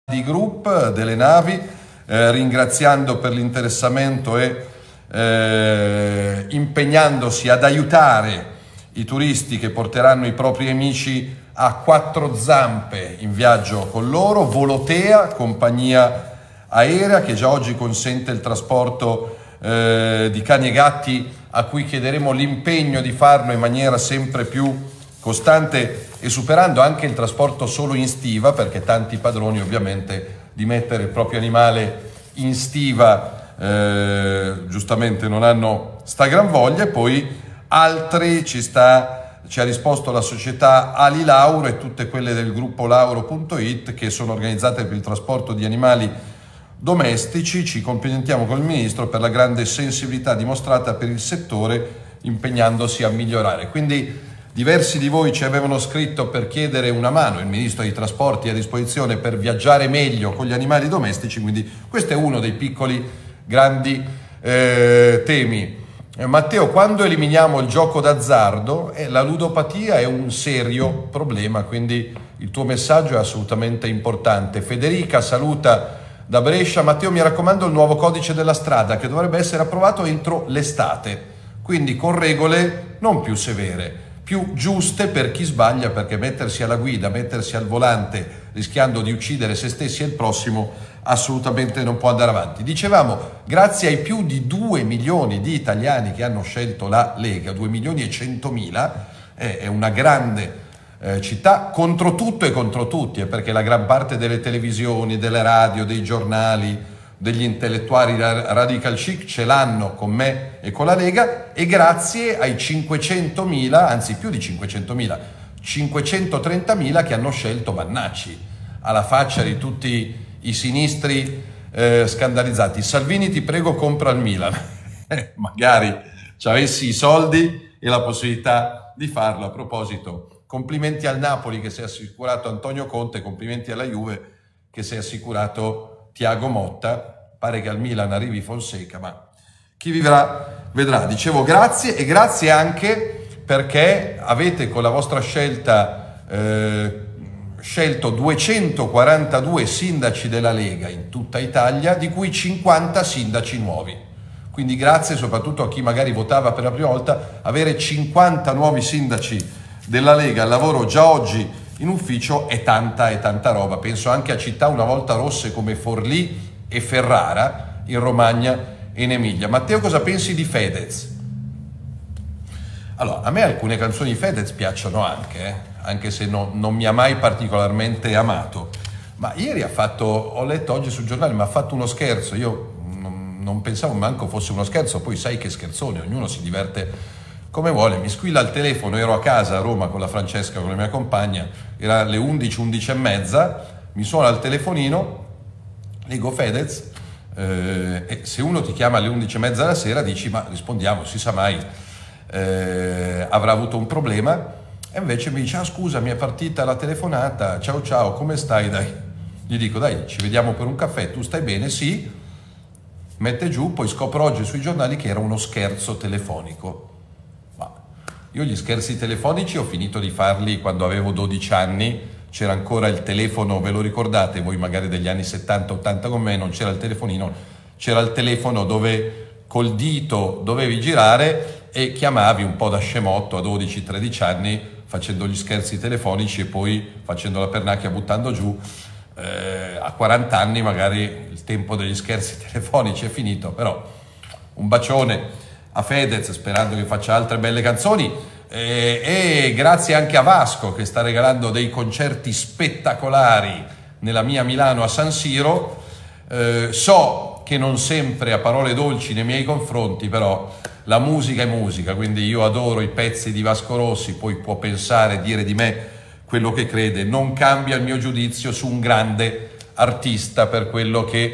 di Group delle navi, ringraziando per l'interessamento e impegnandosi ad aiutare i turisti che porteranno i propri amici a quattro zampe in viaggio con loro. Volotea, compagnia aerea che già oggi consente il trasporto di cani e gatti, a cui chiederemo l'impegno di farlo in maniera sempre più costante e superando anche il trasporto solo in stiva, perché tanti padroni ovviamente di mettere il proprio animale in stiva giustamente non hanno sta gran voglia. E poi altri ci ha risposto la società Ali Lauro e tutte quelle del gruppo Lauro.it, che sono organizzate per il trasporto di animali domestici. Ci complimentiamo con il Ministro per la grande sensibilità dimostrata per il settore, impegnandosi a migliorare. Quindi diversi di voi ci avevano scritto per chiedere una mano, il Ministro dei Trasporti è a disposizione per viaggiare meglio con gli animali domestici, quindi questo è uno dei piccoli grandi temi. Matteo, quando eliminiamo il gioco d'azzardo, la ludopatia è un serio problema, quindi il tuo messaggio è assolutamente importante. Federica saluta da Brescia. Matteo, mi raccomando il nuovo codice della strada che dovrebbe essere approvato entro l'estate, quindi con regole non più severe, più giuste per chi sbaglia, perché mettersi alla guida, mettersi al volante rischiando di uccidere se stessi e il prossimo assolutamente non può andare avanti. Dicevamo, grazie ai più di 2 milioni di italiani che hanno scelto la Lega, 2 milioni e 100.000, è una grande città contro tutto e contro tutti, perché la gran parte delle televisioni, delle radio, dei giornali, degli intellettuali radical chic ce l'hanno con me e con la Lega, e grazie ai 500.000, anzi più di 500.000, 530.000 che hanno scelto Vannacci, alla faccia di tutti i sinistri scandalizzati. Salvini, ti prego, compra il Milan. Magari ci avessi i soldi e la possibilità di farlo. A proposito, complimenti al Napoli che si è assicurato Antonio Conte, complimenti alla Juve che si è assicurato Thiago Motta. Pare che al Milan arrivi Fonseca, ma chi vivrà vedrà. Dicevo grazie, e grazie anche perché avete con la vostra scelta scelto 242 sindaci della Lega in tutta Italia, di cui 50 sindaci nuovi. Quindi grazie soprattutto a chi magari votava per la prima volta. Avere 50 nuovi sindaci della Lega al lavoro già oggi in ufficio è tanta roba. Penso anche a città una volta rosse come Forlì e Ferrara in Romagna e in Emilia. Matteo, cosa pensi di Fedez? Allora, a me alcune canzoni di Fedez piacciono anche se non mi ha mai particolarmente amato. Ma ieri ho letto oggi sul giornale, ma ha fatto uno scherzo. Io non pensavo manco fosse uno scherzo, poi sai che scherzone, ognuno si diverte come vuole. Mi squilla il telefono, ero a casa a Roma con la Francesca, con la mia compagna, era le 11, 11 e mezza, mi suona il telefonino, leggo Fedez, e se uno ti chiama alle 11 e mezza della sera dici ma rispondiamo, si sa mai, avrà avuto un problema. E invece mi dice, ah scusa, mi è partita la telefonata, ciao, come stai? Dai, gli dico, dai, ci vediamo per un caffè, tu stai bene? Sì. Mette giù, poi scopro oggi sui giornali che era uno scherzo telefonico. Ma io gli scherzi telefonici ho finito di farli quando avevo 12 anni, c'era ancora il telefono, ve lo ricordate voi magari degli anni 70-80 con me, non c'era il telefonino, c'era il telefono dove col dito dovevi girare e chiamavi un po' da scemotto a 12-13 anni facendo gli scherzi telefonici e poi facendo la pernacchia buttando giù. A 40 anni magari il tempo degli scherzi telefonici è finito, però un bacione a Fedez sperando che faccia altre belle canzoni, e grazie anche a Vasco che sta regalando dei concerti spettacolari nella mia Milano a San Siro. So che non sempre a parole dolci nei miei confronti, però la musica è musica, quindi io adoro i pezzi di Vasco Rossi, poi può pensare e dire di me quello che crede, non cambia il mio giudizio su un grande artista per quello che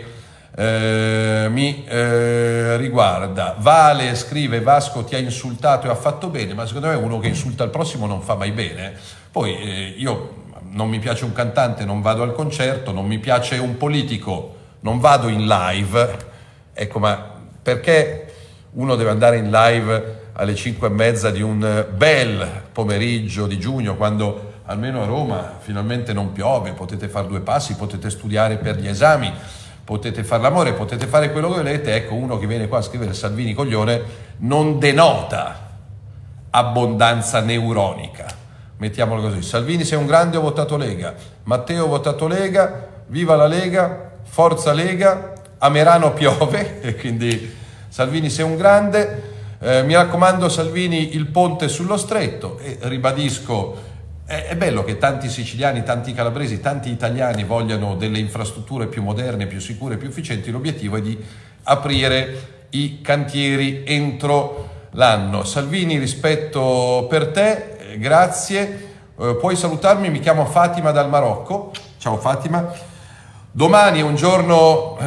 mi riguarda. Vale scrive, Vasco ti ha insultato e ha fatto bene, ma secondo me uno che insulta il prossimo non fa mai bene. Poi io non mi piace un cantante, non vado al concerto, non mi piace un politico, non vado in live. Ecco, ma perché uno deve andare in live alle 5:30 di un bel pomeriggio di giugno, quando almeno a Roma finalmente non piove, potete fare 2 passi, potete studiare per gli esami, potete fare l'amore, potete fare quello che volete. Ecco, uno che viene qua a scrivere Salvini coglione non denota abbondanza neuronica, mettiamolo così. Salvini sei un grande, ho votato Lega. Matteo, ho votato Lega, viva la Lega, forza Lega, a Merano piove, e quindi Salvini sei un grande. Mi raccomando Salvini, il ponte sullo stretto, e ribadisco, è bello che tanti siciliani, tanti calabresi, tanti italiani vogliano delle infrastrutture più moderne, più sicure, più efficienti. L'obiettivo è di aprire i cantieri entro l'anno. Salvini, rispetto per te, grazie. Puoi salutarmi, mi chiamo Fatima dal Marocco. Ciao Fatima. Domani è un giorno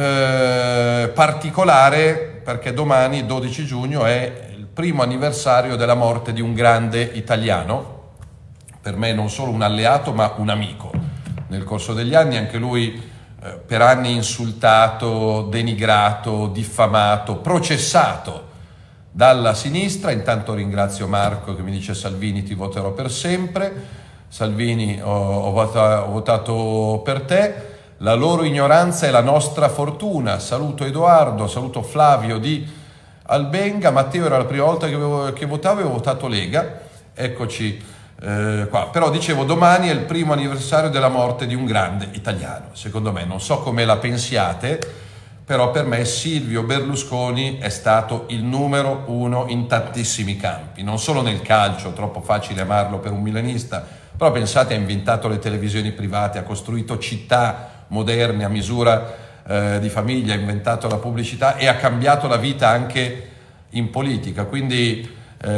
particolare, perché domani, 12 giugno, è il primo anniversario della morte di un grande italiano, per me non solo un alleato ma un amico. Nel corso degli anni anche lui per anni insultato, denigrato, diffamato, processato dalla sinistra. Intanto ringrazio Marco che mi dice Salvini ti voterò per sempre, Salvini ho votato per te. La loro ignoranza è la nostra fortuna. Saluto Edoardo, saluto Flavio di Albenga. Matteo, era la prima volta che votavo, avevo votato Lega. Eccoci qua. Però dicevo, domani è il primo anniversario della morte di un grande italiano. Secondo me, non so come la pensiate, però per me Silvio Berlusconi è stato il numero 1 in tantissimi campi. Non solo nel calcio, troppo facile amarlo per un milanista, però pensate, ha inventato le televisioni private, ha costruito città moderne a misura di famiglia, ha inventato la pubblicità e ha cambiato la vita anche in politica. Quindi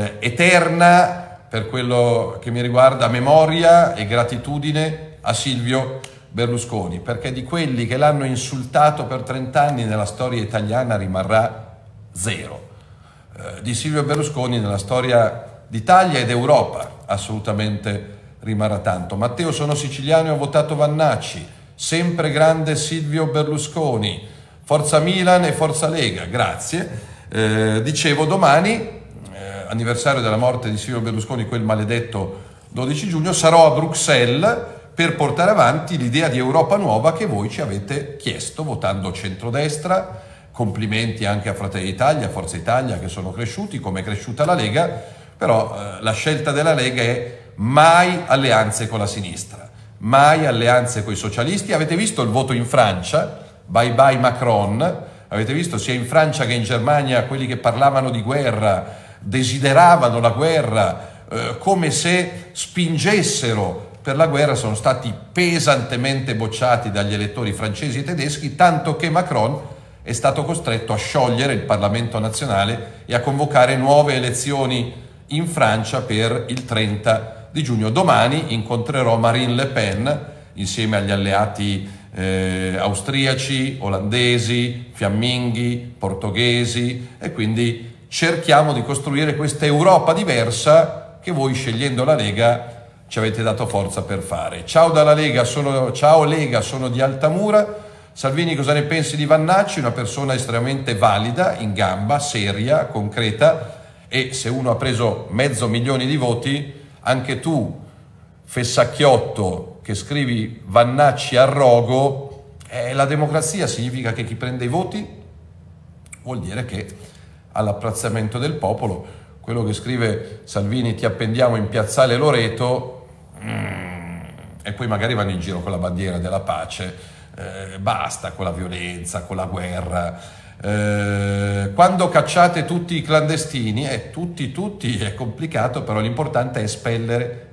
eterna, per quello che mi riguarda, memoria e gratitudine a Silvio Berlusconi, perché di quelli che l'hanno insultato per 30 anni nella storia italiana rimarrà zero. Di Silvio Berlusconi nella storia d'Italia ed Europa assolutamente rimarrà tanto. Matteo, sono siciliano e ho votato Vannacci. Sempre grande Silvio Berlusconi, forza Milan e forza Lega, grazie. Dicevo, domani, anniversario della morte di Silvio Berlusconi, quel maledetto 12 giugno, sarò a Bruxelles per portare avanti l'idea di Europa nuova che voi ci avete chiesto votando centrodestra. Complimenti anche a Fratelli d'Italia, a Forza Italia, che sono cresciuti come è cresciuta la Lega, però la scelta della Lega è mai alleanze con la sinistra. Mai alleanze con i socialisti. Avete visto il voto in Francia? Bye bye Macron. Avete visto sia in Francia che in Germania quelli che parlavano di guerra, desideravano la guerra, come se spingessero per la guerra, sono stati pesantemente bocciati dagli elettori francesi e tedeschi, tanto che Macron è stato costretto a sciogliere il Parlamento nazionale e a convocare nuove elezioni in Francia per il 30 di giugno. Domani incontrerò Marine Le Pen insieme agli alleati austriaci, olandesi, fiamminghi, portoghesi, e quindi cerchiamo di costruire questa Europa diversa che voi, scegliendo la Lega, ci avete dato forza per fare. Ciao dalla Lega, ciao Lega, sono di Altamura. Salvini, cosa ne pensi di Vannacci? Una persona estremamente valida, in gamba, seria, concreta, e se uno ha preso 500.000 di voti, anche tu, fessacchiotto, che scrivi Vannacci a rogo, la democrazia significa che chi prende i voti vuol dire che ha l'apprezzamento del popolo. Quello che scrive Salvini ti appendiamo in piazzale Loreto, e poi magari vanno in giro con la bandiera della pace, basta con la violenza, con la guerra. Quando cacciate tutti i clandestini, tutti è complicato, però l'importante è espellere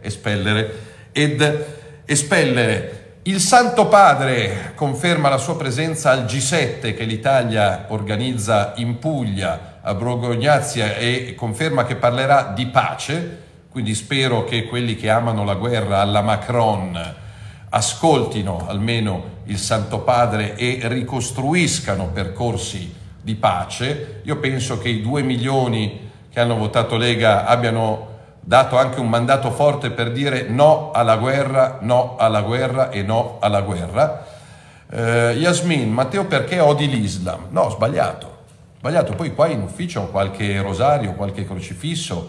ed espellere. Il Santo Padre conferma la sua presenza al G7 che l'Italia organizza in Puglia, a Borgo Egnazia, e conferma che parlerà di pace. Quindi spero che quelli che amano la guerra alla Macron ascoltino almeno il Santo Padre e ricostruiscano percorsi di pace. Io penso che i 2 milioni che hanno votato Lega abbiano dato anche un mandato forte per dire no alla guerra, no alla guerra e no alla guerra. Yasmin, Matteo, perché odi l'Islam? No, sbagliato. Poi qua in ufficio ho qualche rosario, qualche crocifisso,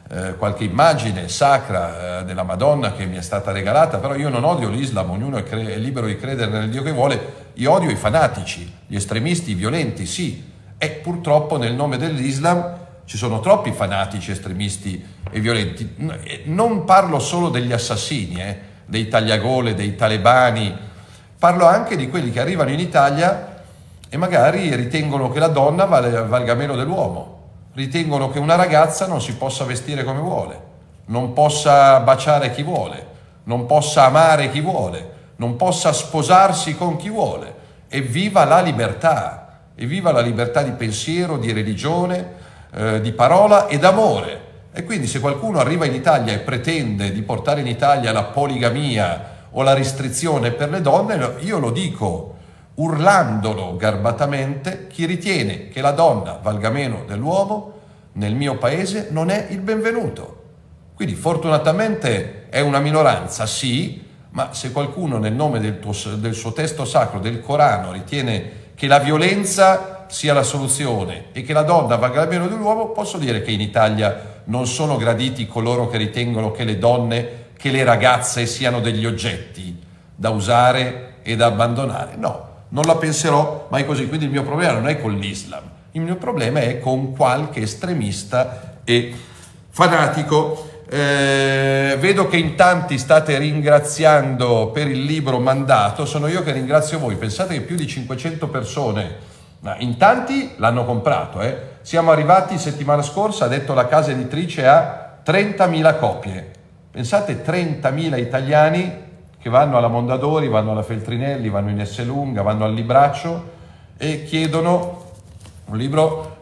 qualche immagine sacra della Madonna che mi è stata regalata, però io non odio l'Islam, ognuno è libero di credere nel Dio che vuole, io odio i fanatici, gli estremisti, i violenti, sì, e purtroppo nel nome dell'Islam ci sono troppi fanatici, estremisti e violenti. Non parlo solo degli assassini, dei tagliagole, dei talebani, parlo anche di quelli che arrivano in Italia e magari ritengono che la donna valga meno dell'uomo, ritengono che una ragazza non si possa vestire come vuole, non possa baciare chi vuole, non possa amare chi vuole, non possa sposarsi con chi vuole. Evviva la libertà, evviva la libertà di pensiero, di religione, di parola e d'amore. E quindi se qualcuno arriva in Italia e pretende di portare in Italia la poligamia o la restrizione per le donne, io lo dico urlandolo garbatamente: chi ritiene che la donna valga meno dell'uomo nel mio paese non è il benvenuto. Quindi fortunatamente è una minoranza, sì, ma se qualcuno nel nome del suo testo sacro, del Corano, ritiene che la violenza sia la soluzione e che la donna valga meno dell'uomo, posso dire che in Italia non sono graditi coloro che ritengono che le donne, che le ragazze siano degli oggetti da usare e da abbandonare. No, non la penserò mai così. Quindi il mio problema non è con l'Islam, il mio problema è con qualche estremista e fanatico. Vedo che in tanti state ringraziando per il libro mandato, sono io che ringrazio voi. Pensate che più di 500 persone, in tanti l'hanno comprato, siamo arrivati settimana scorsa, ha detto la casa editrice, a 30.000 copie. Pensate, 30.000 italiani che vanno alla Mondadori, vanno alla Feltrinelli, vanno in Esselunga, vanno al Libraccio e chiedono un libro.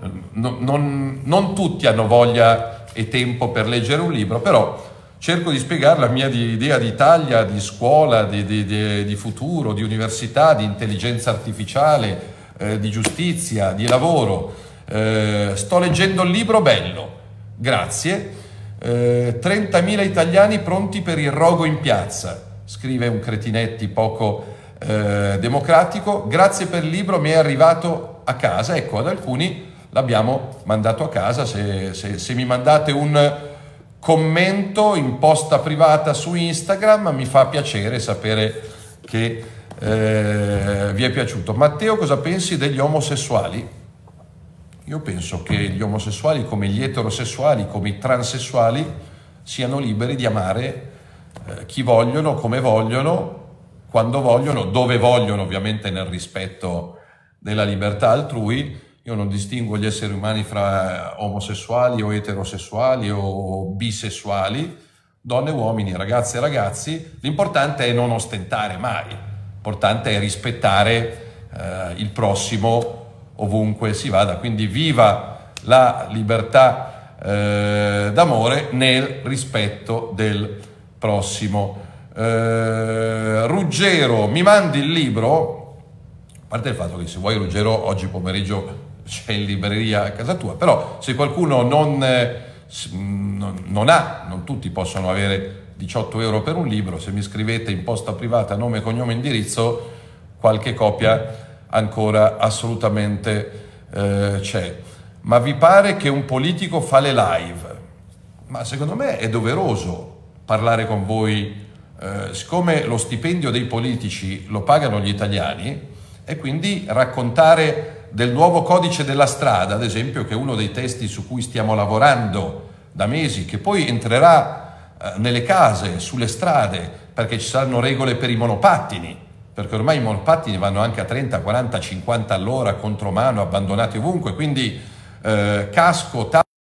Non tutti hanno voglia e tempo per leggere un libro, però cerco di spiegare la mia idea di Italia, di scuola, di futuro, di università, di intelligenza artificiale, di giustizia, di lavoro. Sto leggendo il libro, bello, grazie. 30.000 italiani pronti per il rogo in piazza, scrive un Cretinetti poco democratico. Grazie per il libro, mi è arrivato a casa. Ecco, ad alcuni l'abbiamo mandato a casa. Se mi mandate un commento in posta privata su Instagram mi fa piacere sapere che vi è piaciuto. Matteo, cosa pensi degli omosessuali? Io penso che gli omosessuali, come gli eterosessuali, come i transessuali, siano liberi di amare chi vogliono, come vogliono, quando vogliono, dove vogliono, ovviamente nel rispetto della libertà altrui. Io non distingo gli esseri umani fra omosessuali o eterosessuali o bisessuali, donne e uomini, ragazze e ragazzi. L'importante è non ostentare mai, l'importante è rispettare il prossimo ovunque si vada. Quindi viva la libertà d'amore nel rispetto del prossimo. Ruggero, mi mandi il libro? A parte il fatto che se vuoi, Ruggero, oggi pomeriggio c'è in libreria a casa tua, però se qualcuno non tutti possono avere 18 euro per un libro, se mi scrivete in posta privata nome, cognome, indirizzo, qualche copia ancora assolutamente c'è. Ma vi pare che un politico fa le live? Ma secondo me è doveroso parlare con voi, siccome lo stipendio dei politici lo pagano gli italiani, e quindi raccontare del nuovo codice della strada, ad esempio, che è uno dei testi su cui stiamo lavorando da mesi, che poi entrerà nelle case, sulle strade, perché ci saranno regole per i monopattini, perché ormai i monopattini vanno anche a 30, 40, 50 all'ora, contromano, abbandonati ovunque, quindi casco,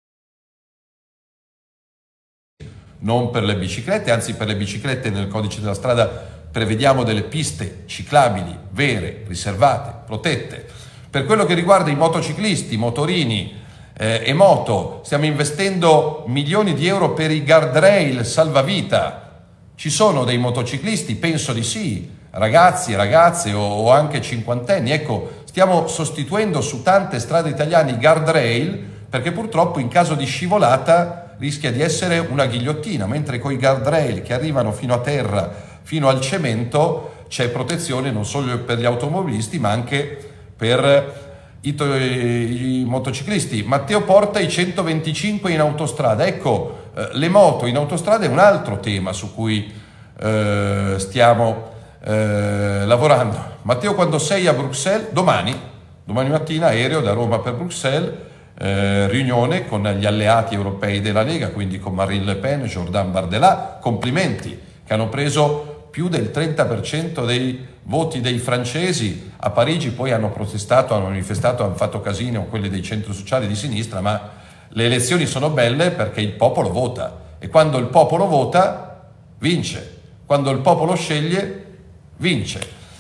non per le biciclette, anzi per le biciclette nel codice della strada prevediamo delle piste ciclabili, vere, riservate, protette. Per quello che riguarda i motociclisti, motorini e moto, stiamo investendo milioni di euro per i guardrail salvavita. Ci sono dei motociclisti? Penso di sì, ragazzi, ragazze o anche cinquantenni. Ecco, stiamo sostituendo su tante strade italiane i guardrail, perché purtroppo in caso di scivolata rischia di essere una ghigliottina, mentre con i guardrail che arrivano fino a terra, fino al cemento, c'è protezione non solo per gli automobilisti ma anche per i motociclisti. Matteo porta i 125 in autostrada. Ecco, Le moto in autostrada è un altro tema su cui stiamo lavorando. Matteo, quando sei a Bruxelles? Domani mattina aereo da Roma per Bruxelles, riunione con gli alleati europei della Lega, quindi con Marine Le Pen, Jordan Bardella. Complimenti, che hanno preso più del 30% dei voti dei francesi. A Parigi poi hanno protestato, hanno manifestato, hanno fatto casino quelli dei centri sociali di sinistra, ma le elezioni sono belle perché il popolo vota, e quando il popolo vota vince, quando il popolo sceglie vince.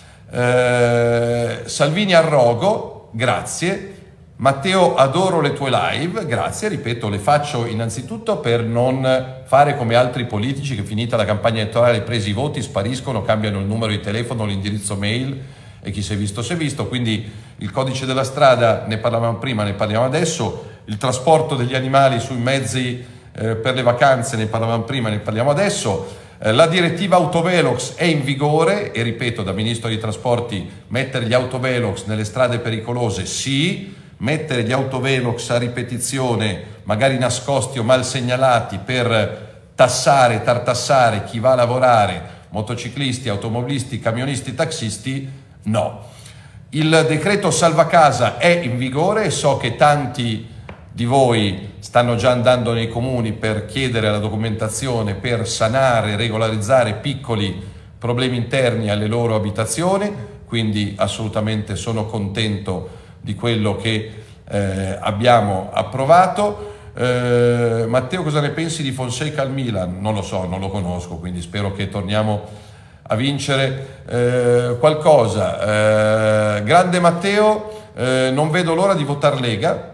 Salvini al rogo, grazie. Matteo, adoro le tue live, grazie, ripeto, le faccio innanzitutto per non fare come altri politici che, finita la campagna elettorale, presi i voti, spariscono, cambiano il numero di telefono, l'indirizzo mail, e chi si è visto si è visto. Quindi il codice della strada, ne parlavamo prima, ne parliamo adesso. Il trasporto degli animali sui mezzi per le vacanze, ne parlavamo prima, ne parliamo adesso. La direttiva autovelox è in vigore e, ripeto, da Ministro dei Trasporti, mettere gli autovelox nelle strade pericolose sì, mettere gli autovelox a ripetizione, magari nascosti o mal segnalati, per tartassare chi va a lavorare, motociclisti, automobilisti, camionisti, taxisti, no. Il decreto salva casa è in vigore e so che tanti di voi stanno già andando nei comuni per chiedere la documentazione per sanare, regolarizzare piccoli problemi interni alle loro abitazioni, quindi assolutamente sono contento di quello che abbiamo approvato. Matteo, cosa ne pensi di Fonseca al Milan? Non lo so, non lo conosco, quindi spero che torniamo a vincere qualcosa. Grande Matteo, non vedo l'ora di votare Lega.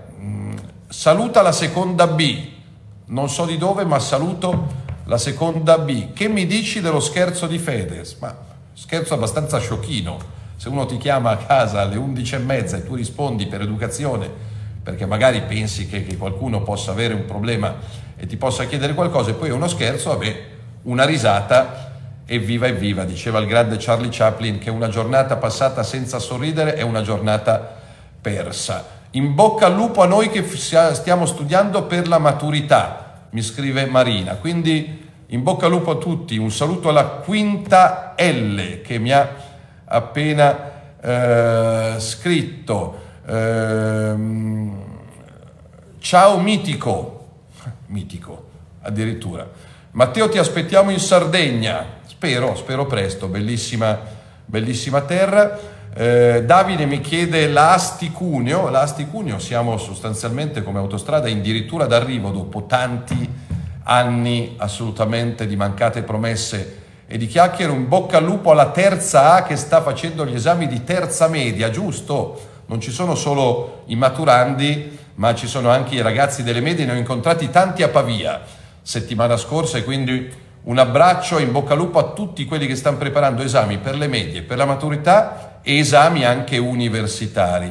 Saluta la seconda B, non so di dove, ma saluto la seconda B. Che mi dici dello scherzo di Fedez? Ma scherzo abbastanza sciocchino. Se uno ti chiama a casa alle 11:30 e tu rispondi per educazione, perché magari pensi che qualcuno possa avere un problema e ti possa chiedere qualcosa, e poi è uno scherzo, vabbè, una risata, evviva evviva. Diceva il grande Charlie Chaplin che una giornata passata senza sorridere è una giornata persa. In bocca al lupo a noi che stiamo studiando per la maturità, mi scrive Marina, quindi in bocca al lupo a tutti. Un saluto alla quinta L che mi ha appena scritto. Ciao mitico addirittura. Matteo, ti aspettiamo in Sardegna, spero presto, bellissima terra. Davide mi chiede la Asti-Cuneo. La Asti-Cuneo siamo sostanzialmente come autostrada addirittura d'arrivo dopo tanti anni assolutamente di mancate promesse e di chiacchiere. Un bocca al lupo alla terza A che sta facendo gli esami di terza media, giusto? Non ci sono solo i maturandi, ma ci sono anche i ragazzi delle medie. Ne ho incontrati tanti a Pavia settimana scorsa, e quindi un abbraccio e in bocca al lupo a tutti quelli che stanno preparando esami per le medie, per la maturità e esami anche universitari.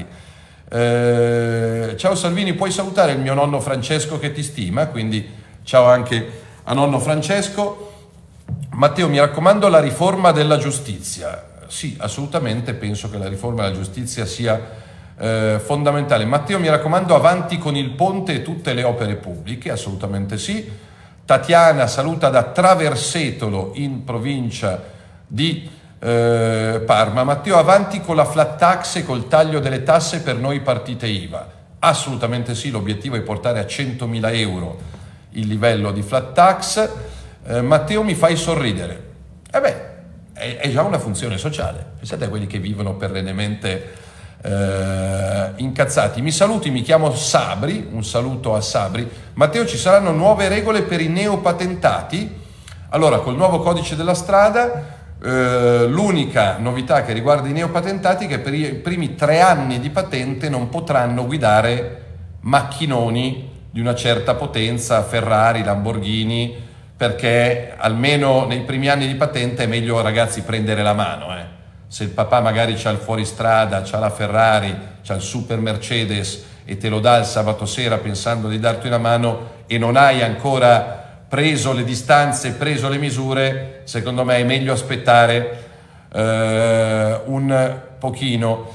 Ciao Salvini, puoi salutare il mio nonno Francesco che ti stima, quindi ciao anche a nonno Francesco. Matteo, mi raccomando la riforma della giustizia. Sì, assolutamente penso che la riforma della giustizia sia fondamentale. Matteo, mi raccomando, avanti con il ponte e tutte le opere pubbliche, assolutamente sì. Tatiana saluta da Traversetolo in provincia di Parma. Matteo, avanti con la flat tax e col taglio delle tasse per noi partite IVA. Assolutamente sì, l'obiettivo è portare a 100.000 euro il livello di flat tax. Matteo, mi fai sorridere. È già una funzione sociale. Pensate a quelli che vivono perennemente incazzati. Mi saluti, mi chiamo Sabri, un saluto a Sabri. Matteo, ci saranno nuove regole per i neopatentati? Allora, col nuovo codice della strada l'unica novità che riguarda i neopatentati è che per i primi 3 anni di patente non potranno guidare macchinoni di una certa potenza, Ferrari, Lamborghini, perché almeno nei primi anni di patente è meglio, ragazzi, prendere la mano. Se il papà magari c'ha il fuoristrada, c'ha la Ferrari, c'ha il super Mercedes e te lo dà il sabato sera pensando di darti una mano e non hai ancora preso le distanze, preso le misure, secondo me è meglio aspettare un pochino.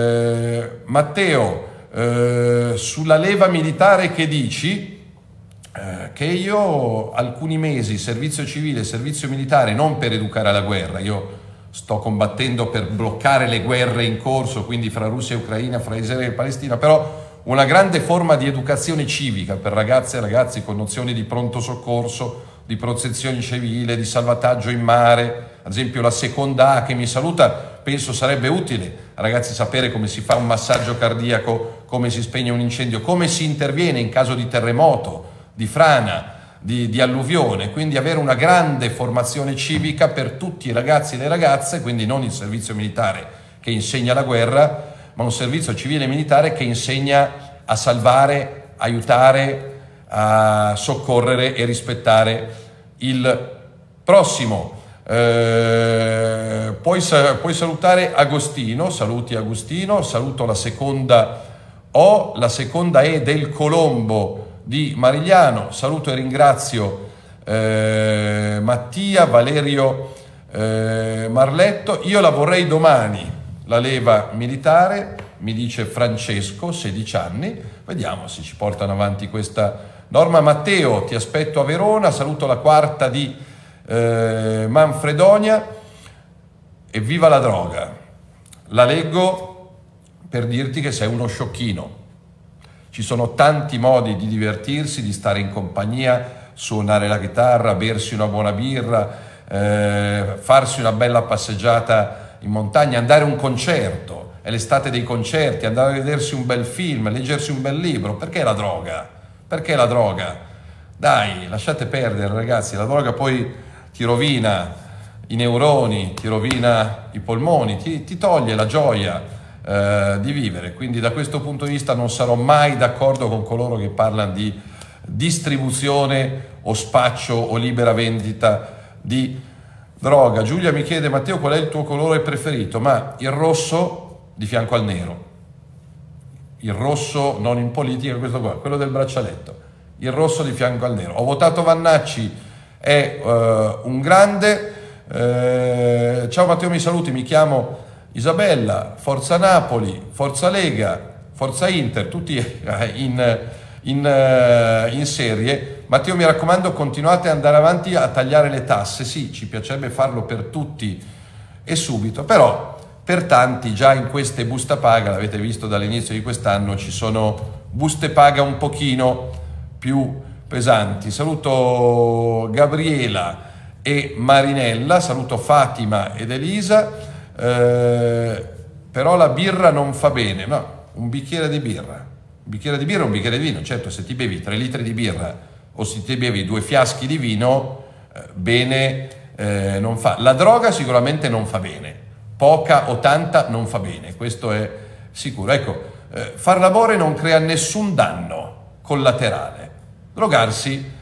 Matteo, sulla leva militare che dici? che io alcuni mesi servizio civile, servizio militare, non per educare alla guerra, io sto combattendo per bloccare le guerre in corso, quindi fra Russia e Ucraina, fra Israele e Palestina, però una grande forma di educazione civica per ragazze e ragazzi con nozioni di pronto soccorso, di protezione civile, di salvataggio in mare. Ad esempio la seconda A che mi saluta, penso sarebbe utile a ragazzi sapere come si fa un massaggio cardiaco, come si spegne un incendio, come si interviene in caso di terremoto, di frana, di alluvione, quindi avere una grande formazione civica per tutti i ragazzi e le ragazze, quindi non il servizio militare che insegna la guerra, ma un servizio civile e militare che insegna a salvare, aiutare, a soccorrere e rispettare il prossimo. Puoi salutare Agostino, saluti Agostino, saluto la seconda O, la seconda E del Colombo di Marigliano, saluto e ringrazio Mattia, Valerio Marletto. Io la vorrei domani, la leva militare, mi dice Francesco, 16 anni, vediamo se ci portano avanti questa norma. Matteo, ti aspetto a Verona, saluto la quarta di Manfredonia. Evviva la droga, la leggo per dirti che sei uno sciocchino. Ci sono tanti modi di divertirsi, di stare in compagnia, suonare la chitarra, bersi una buona birra, farsi una bella passeggiata in montagna, andare a un concerto, è l'estate dei concerti, andare a vedersi un bel film, leggersi un bel libro. Perché la droga? Perché la droga? Dai, lasciate perdere ragazzi, la droga poi ti rovina i neuroni, ti rovina i polmoni, ti toglie la gioia di vivere. Quindi da questo punto di vista non sarò mai d'accordo con coloro che parlano di distribuzione o spaccio o libera vendita di droga. Giulia mi chiede: Matteo, qual è il tuo colore preferito? Ma il rosso di fianco al nero, il rosso non in politica, questo qua, quello del braccialetto, il rosso di fianco al nero. Ho votato Vannacci, è un grande. Ciao Matteo, mi saluti, mi chiamo Isabella, Forza Napoli, Forza Lega, Forza Inter, tutti in serie. Matteo, mi raccomando, continuate ad andare avanti a tagliare le tasse. Sì, ci piacerebbe farlo per tutti e subito, però per tanti già in queste buste paga, l'avete visto dall'inizio di quest'anno, ci sono buste paga un pochino più pesanti. Saluto Gabriela e Marinella, saluto Fatima ed Elisa. Però la birra non fa bene, no, un bicchiere di birra, un bicchiere di birra, un bicchiere di vino. Certo, se ti bevi 3 litri di birra o se ti bevi 2 fiaschi di vino, bene non fa. La droga sicuramente non fa bene, poca o tanta non fa bene, questo è sicuro. Ecco, far l'amore non crea nessun danno collaterale, drogarsi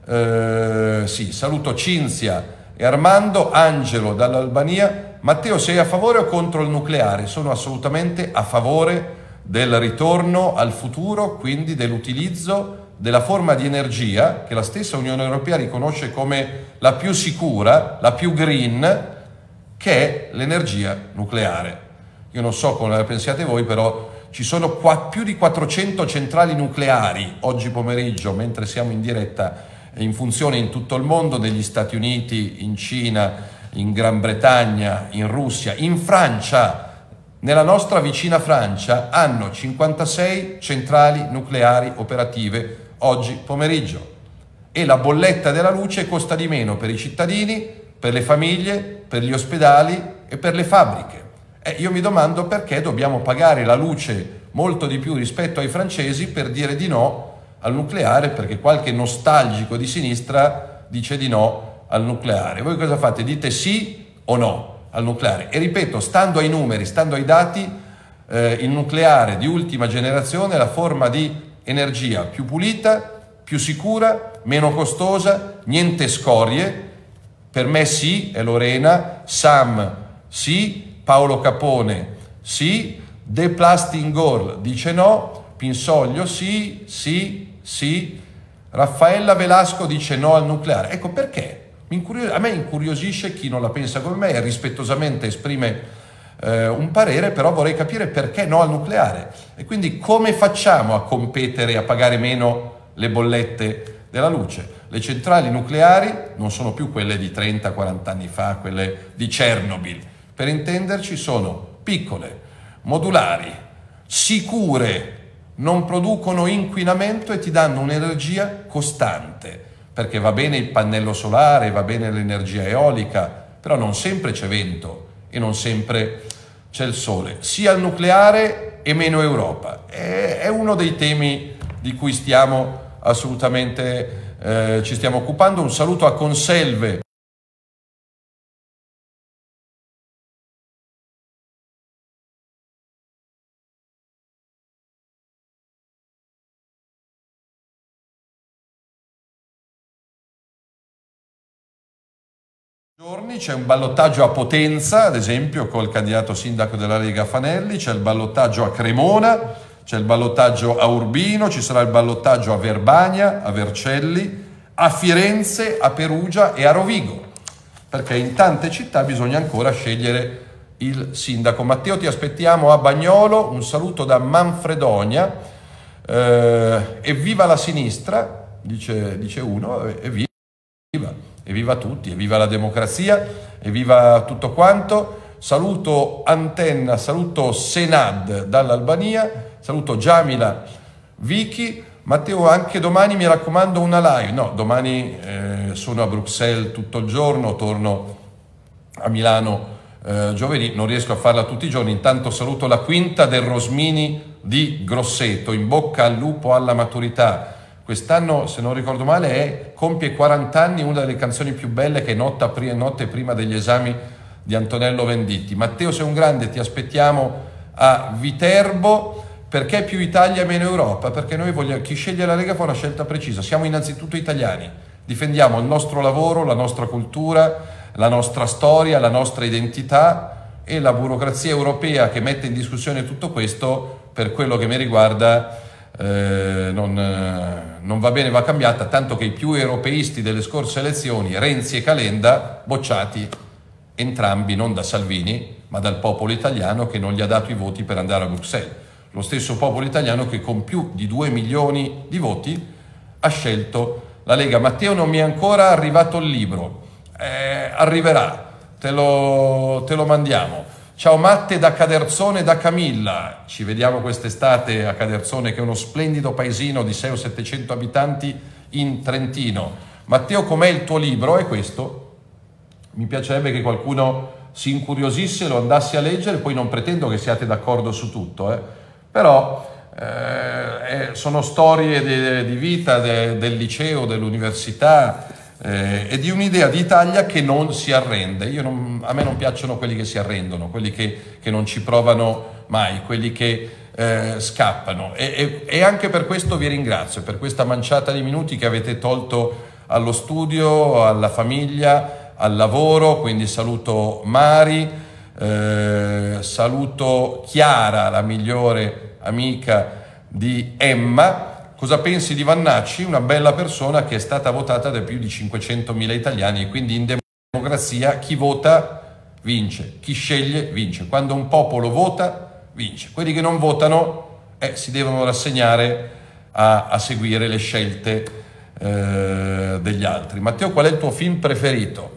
sì. Saluto Cinzia e Armando. Angelo dall'Albania: Matteo, sei a favore o contro il nucleare? Sono assolutamente a favore del ritorno al futuro, quindi dell'utilizzo della forma di energia che la stessa Unione Europea riconosce come la più sicura, la più green, che è l'energia nucleare. Io non so come la pensiate voi, però ci sono più di 400 centrali nucleari oggi pomeriggio, mentre siamo in diretta, in funzione in tutto il mondo, negli Stati Uniti, in Cina, in Gran Bretagna, in Russia, in Francia. Nella nostra vicina Francia hanno 56 centrali nucleari operative oggi pomeriggio e la bolletta della luce costa di meno per i cittadini, per le famiglie, per gli ospedali e per le fabbriche. Io mi domando perché dobbiamo pagare la luce molto di più rispetto ai francesi per dire di no al nucleare, perché qualche nostalgico di sinistra dice di no al nucleare. Voi cosa fate? Dite sì o no al nucleare? E ripeto, stando ai numeri, stando ai dati, il nucleare di ultima generazione è la forma di energia più pulita, più sicura, meno costosa, niente scorie. Per me sì, è Lorena, Sam sì, Paolo Capone sì, The Plastic Girl dice no, Pinsoglio sì, Raffaella Velasco dice no al nucleare. Ecco perché. A me incuriosisce chi non la pensa come me e rispettosamente esprime un parere, però vorrei capire perché no al nucleare e quindi come facciamo a competere e a pagare meno le bollette della luce. Le centrali nucleari non sono più quelle di 30-40 anni fa, quelle di Chernobyl. Per intenderci, sono piccole, modulari, sicure, non producono inquinamento e ti danno un'energia costante, perché va bene il pannello solare, va bene l'energia eolica, però non sempre c'è vento e non sempre c'è il sole. Sia il nucleare e meno Europa. È uno dei temi di cui stiamo assolutamente ci stiamo occupando. Un saluto a Conselve. C'è un ballottaggio a Potenza, ad esempio, col candidato sindaco della Lega Fanelli, c'è il ballottaggio a Cremona, c'è il ballottaggio a Urbino, ci sarà il ballottaggio a Verbania, a Vercelli, a Firenze, a Perugia e a Rovigo, perché in tante città bisogna ancora scegliere il sindaco. Matteo, ti aspettiamo a Bagnolo, un saluto da Manfredonia, evviva la sinistra, dice uno, evviva. Evviva tutti, evviva la democrazia, evviva tutto quanto. Saluto Antenna, saluto Senad dall'Albania, saluto Jamila Vicky. Matteo, anche domani mi raccomando una live. No, domani sono a Bruxelles tutto il giorno, torno a Milano giovedì, non riesco a farla tutti i giorni. Intanto saluto la quinta del Rosmini di Grosseto, in bocca al lupo alla maturità. Quest'anno, se non ricordo male, compie 40 anni una delle canzoni più belle, che è Notte prima degli esami di Antonello Venditti. Matteo, sei un grande, ti aspettiamo a Viterbo. Perché più Italia meno Europa? Perché noi vogliamo, chi sceglie la Lega fa una scelta precisa. Siamo innanzitutto italiani, difendiamo il nostro lavoro, la nostra cultura, la nostra storia, la nostra identità, e la burocrazia europea che mette in discussione tutto questo, per quello che mi riguarda, non va bene, va cambiata, tanto che i più europeisti delle scorse elezioni, Renzi e Calenda, bocciati entrambi non da Salvini ma dal popolo italiano, che non gli ha dato i voti per andare a Bruxelles. Lo stesso popolo italiano che con più di 2 milioni di voti ha scelto la Lega. Matteo, non mi è ancora arrivato il libro, arriverà, te lo mandiamo. Ciao Matte da Caderzone, da Camilla, ci vediamo quest'estate a Caderzone, che è uno splendido paesino di 600 o 700 abitanti in Trentino. Matteo, com'è il tuo libro? È questo. Mi piacerebbe che qualcuno si incuriosisse, lo andasse a leggere, poi non pretendo che siate d'accordo su tutto, però sono storie di vita del liceo, dell'università, e di un'idea di Italia che non si arrende. A me non piacciono quelli che si arrendono, quelli che non ci provano mai, quelli che scappano, e anche per questo vi ringrazio, per questa manciata di minuti che avete tolto allo studio, alla famiglia, al lavoro. Quindi saluto Mari, saluto Chiara, la migliore amica di Emma. Cosa pensi di Vannacci? Una bella persona che è stata votata da più di 500.000 italiani, e quindi in democrazia chi vota vince, chi sceglie vince. Quando un popolo vota vince. Quelli che non votano si devono rassegnare a seguire le scelte degli altri. Matteo, qual è il tuo film preferito?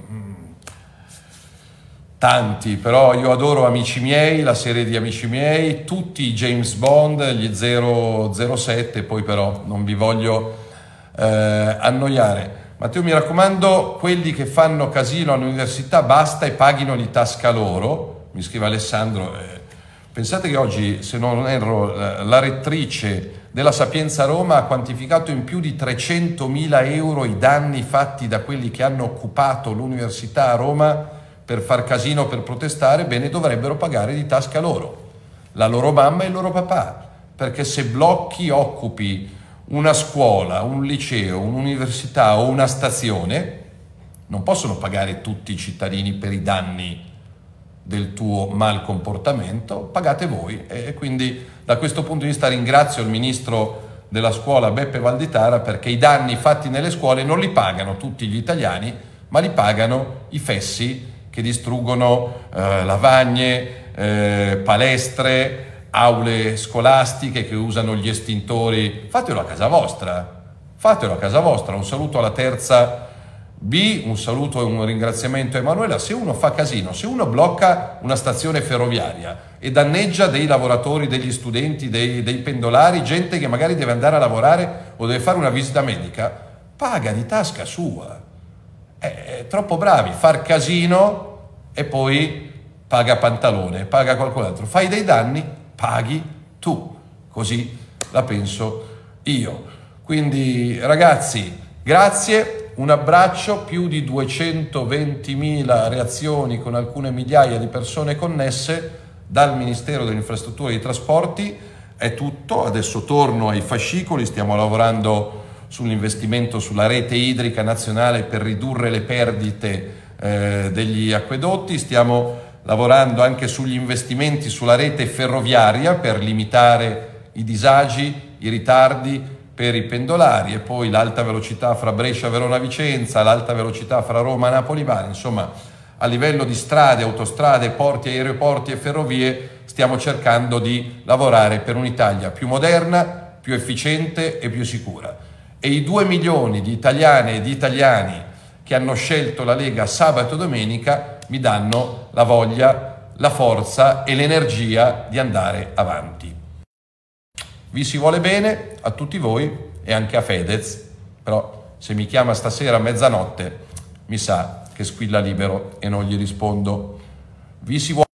Tanti, però io adoro Amici miei, la serie di Amici miei, tutti i James Bond, gli 007, poi però non vi voglio annoiare. Matteo, mi raccomando, quelli che fanno casino all'università basta e paghino di tasca loro, mi scrive Alessandro. Pensate che oggi, se non erro, la rettrice della Sapienza Roma ha quantificato in più di 300.000 euro i danni fatti da quelli che hanno occupato l'università a Roma per far casino, per protestare. Bene, dovrebbero pagare di tasca loro, la loro mamma e il loro papà, perché se blocchi, occupi una scuola, un liceo, un'università o una stazione, non possono pagare tutti i cittadini per i danni del tuo mal comportamento, pagate voi. E quindi da questo punto di vista ringrazio il ministro della scuola Beppe Valditara, perché i danni fatti nelle scuole non li pagano tutti gli italiani, ma li pagano i fessi che distruggono lavagne, palestre, aule scolastiche, che usano gli estintori. Fatelo a casa vostra, fatelo a casa vostra. Un saluto alla terza B, un saluto e un ringraziamento a Emanuela. Se uno fa casino, se uno blocca una stazione ferroviaria e danneggia dei lavoratori, degli studenti, dei pendolari, gente che magari deve andare a lavorare o deve fare una visita medica, paga di tasca sua. È troppo bravi, far casino e poi paga Pantalone, paga qualcun altro. Fai dei danni, paghi tu. Così la penso io. Quindi ragazzi, grazie, un abbraccio, più di 220.000 reazioni con alcune migliaia di persone connesse dal Ministero delle Infrastrutture e dei Trasporti. È tutto, adesso torno ai fascicoli, stiamo lavorando sull'investimento sulla rete idrica nazionale per ridurre le perdite degli acquedotti, stiamo lavorando anche sugli investimenti sulla rete ferroviaria per limitare i disagi, i ritardi per i pendolari, e poi l'alta velocità fra Brescia, Verona, Vicenza, l'alta velocità fra Roma, Napoli, Bari. Insomma, a livello di strade, autostrade, porti, aeroporti e ferrovie stiamo cercando di lavorare per un'Italia più moderna, più efficiente e più sicura. E i 2 milioni di italiane e di italiani che hanno scelto la Lega sabato e domenica mi danno la voglia, la forza e l'energia di andare avanti. Vi si vuole bene a tutti voi e anche a Fedez, però se mi chiama stasera a mezzanotte mi sa che squilla libero e non gli rispondo. Vi si vuole